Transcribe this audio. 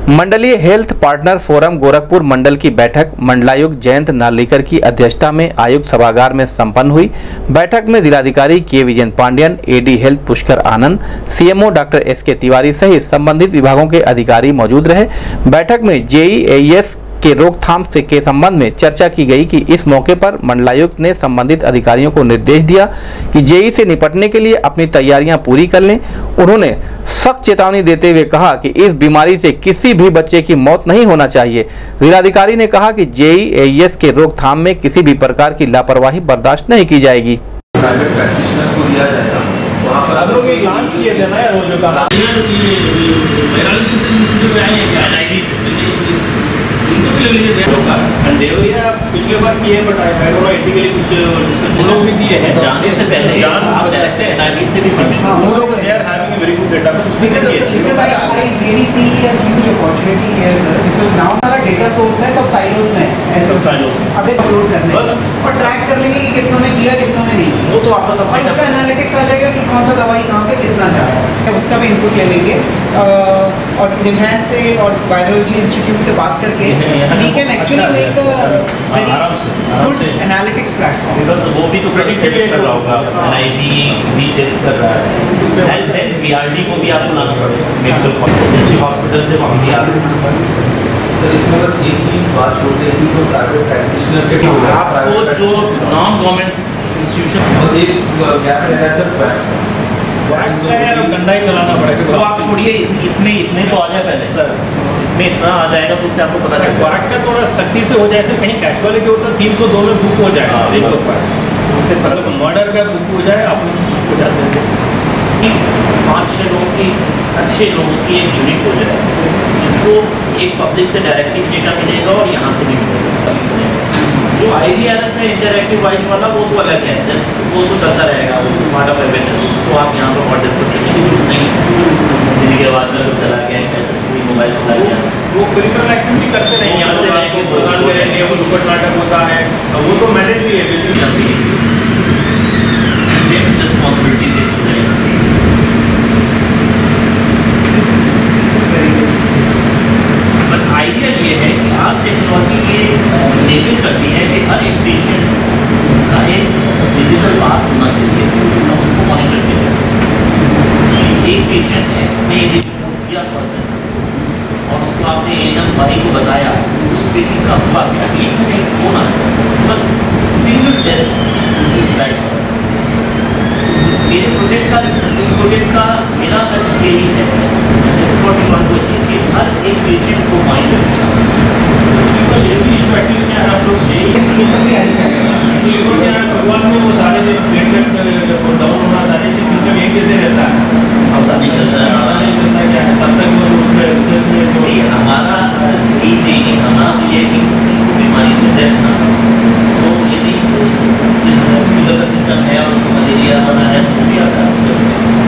मंडलीय health partner forum Gorakhpur मंडल की बैठक मंडलायुक्त जयंत नार्लिकर की अध्यक्षता में आयुक्त सभागार में संपन्न हुई। बैठक में जिलाधिकारी के Vijay Pandian, AD health Pushkar Anand, CMO doctor SK Tiwari सहित संबंधित विभागों के अधिकारी मौजूद रहे। बैठक में जेईएस के रोकथाम के संबंध में चर्चा की गई कि इस मौके पर मंडलायुक्त ने संबंधित अधिकारियों को निर्देश दिया कि जेई से निपटने के लिए अपनी तैयारियां पूरी कर लें। उन्होंने सख्त चेतावनी देते हुए कहा कि इस बीमारी से किसी भी बच्चे की मौत नहीं होना चाहिए। जिलाधिकारी ने कहा कि जेईएस के रोकथाम में किसी भी प्रकार की लापरवाही बर्दाश्त नहीं की जाएगी। पिछले बार किए बट एथिकली कुछ डिस्कशन लोग भी दिए हैं जाने से पहले आप डायरेक्ट एनआईवी से भी हम लोग they are having a very good data but उसमें क्या है because I really see a huge opportunity here sir because now हमारा डेटा सोर्स है सब साइलोस में है, सब साइलोस अपडेट अपलोड करने बस और ट्रैक कर लेंगे कि कितनों ने किया कितनों ने नहीं। वो तो आपका सब इसका एनालिटिक्स आ जाएगा कि कौन सा दवाई कहां पे कितना जा रहा है, उसका भी इनपुट ले लेंगे और निमहैंस से और वायरोलॉजी इंस्टीट्यूट से बात करके we can actually make very good analytics platform because वो भी तो प्रेडिक्ट कर रहा होगा, एनआईवी भी टेस्ट कर रहा है एंड देन बीआरडी को भी आपको लाना पड़ेगा मेडिकल डिस्ट्रिक्ट हॉस्पिटल से वहां भी आ सर। इसमें बस एक ही बात छोड़ते हैं कि जो प्राइवेट प्रैक्टिशनर से आपको जो नॉन गवर्नमेंट इंस्टीट्यूशन बस एक गैप रहता है सर वैक्स का है और गंदा ही चलाना पड़ेगा। तो आप छोड़िए इसमें इतने तो आ जाए पहले सर, इसमें इतना आ जाएगा तो उससे आपको पता चलेगा वैक्स का थोड़ा सख्ती से हो जाए सर, कहीं कैजुअलिटी होता 302 में बुक हो जाएगा एक तो उससे फर्क मर्डर का बुक हो जाए आप हो जाते हैं 5-6 लोगों की अच्छे लोगों की एक यूनिट हो जाए जिसको एक पब्लिक से डायरेक्टिव डेटा मिलेगा और यहाँ से भी मिलेगा। जो IVRS है इंटरएक्टिव वॉइस वाला वो तो अलग है, जस्ट वो तो चलता रहेगा, वो पार्ट ऑफ अवेयरनेस, उसको आप यहाँ पर और डिस्कस करने की जरूरत नहीं। दिन के बाद में कुछ चला गया कैसे किसी मोबाइल चला गया वो पेरिफेरल एक्टिविटी करते नहीं, यहाँ से रहेंगे दुकान में रहेंगे वो दुपट नाटक होता है वो तो मैंडेटरी है बेसिकली रिस्पॉन्सिबिलिटी फेस हो जाएगा। बट आइडिया ये है कि आज टेक्नोलॉजी ये लेवल करती है कि हर एक पेशेंट का एक फिजिकल बात होना चाहिए, हम उसको मॉनिटर करें। एक पेशेंट एक्स में यदि किया पर्सन और उसको आपने एएनएम भाई को बताया उस पेशेंट का हुआ क्या, बीच में एक फोन आया बस सिंगल डेथ। मेरे प्रोजेक्ट का इस प्रोजेक्ट का मेरा लक्ष्य यही है कि हर एक पेशेंट को मॉनिटर